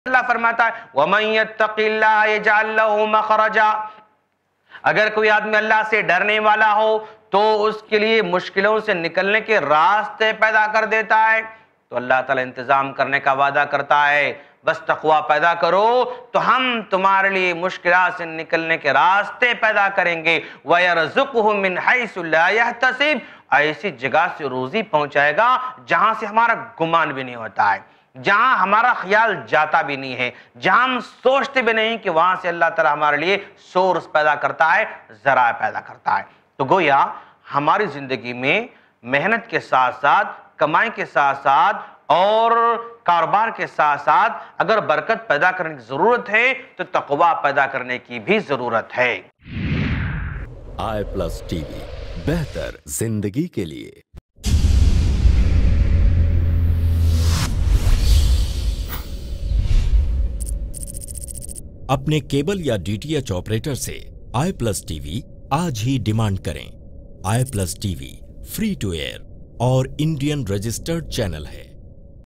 अल्लाह फरमाता है वमन यत्तक़िल्लाह यजअल लहू मखरजा, अगर कोई आदमी अल्लाह से डरने वाला हो तो उसके लिए मुश्किलों से निकलने के रास्ते पैदा कर देता है। तो अल्लाह ताला इंतजाम करने का वादा करता है, बस तक़वा पैदा करो तो हम तुम्हारे लिए मुश्किलात से निकलने के रास्ते पैदा करेंगे। वयरज़ुक़हु मिन हैसु ला यहतसिब, ऐसी जगह से रोजी पहुंचाएगा जहां से हमारा गुमान भी नहीं होता है, जहां हमारा ख्याल जाता भी नहीं है, जहां हम सोचते भी नहीं कि वहां से अल्लाह ताला हमारे लिए सोर्स पैदा करता है, ज़राए पैदा करता है। तो गोया हमारी जिंदगी में मेहनत के साथ साथ, कमाई के साथ साथ और कारोबार के साथ साथ अगर बरकत पैदा करने की जरूरत है तो तक़वा पैदा करने की भी जरूरत है। i+ टीवी, बेहतर जिंदगी के लिए। अपने केबल या डीटीएच ऑपरेटर से i+ टीवी आज ही डिमांड करें। i+ TV free to air और इंडियन रजिस्टर्ड चैनल है।